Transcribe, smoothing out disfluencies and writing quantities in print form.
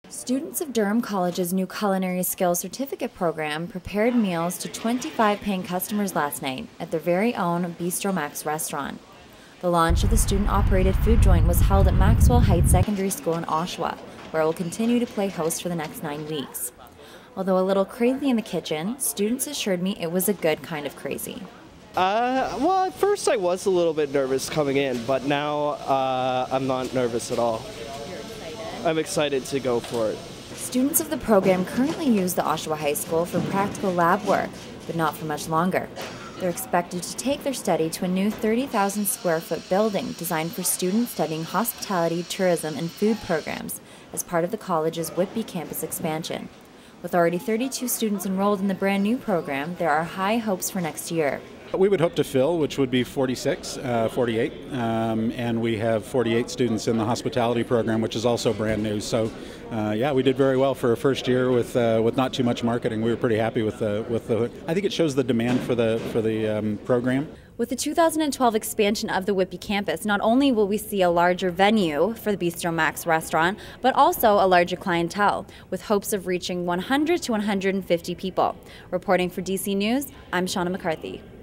Students of Durham College's new Culinary Skills Certificate program prepared meals to 25 paying customers last night at their very own Bistro Max restaurant. The launch of the student-operated food joint was held at Maxwell Heights Secondary School in Oshawa, where it will continue to play host for the next 9 weeks. Although a little crazy in the kitchen, students assured me it was a good kind of crazy. Well, at first I was a little bit nervous coming in, but now I'm not nervous at all. I'm excited to go for it. Students of the program currently use the Oshawa High School for practical lab work, but not for much longer. They're expected to take their study to a new 30,000 square foot building designed for students studying hospitality, tourism, and food programs as part of the college's Whitby campus expansion. With already 32 students enrolled in the brand new program, there are high hopes for next year. We would hope to fill, which would be 48, and we have 48 students in the hospitality program, which is also brand new. So, yeah, we did very well for a first year with not too much marketing. We were pretty happy with the. I think it shows the demand for the program. With the 2012 expansion of the Whitby campus, not only will we see a larger venue for the Bistro Max restaurant, but also a larger clientele, with hopes of reaching 100 to 150 people. Reporting for DC News, I'm Shauna McCarthy.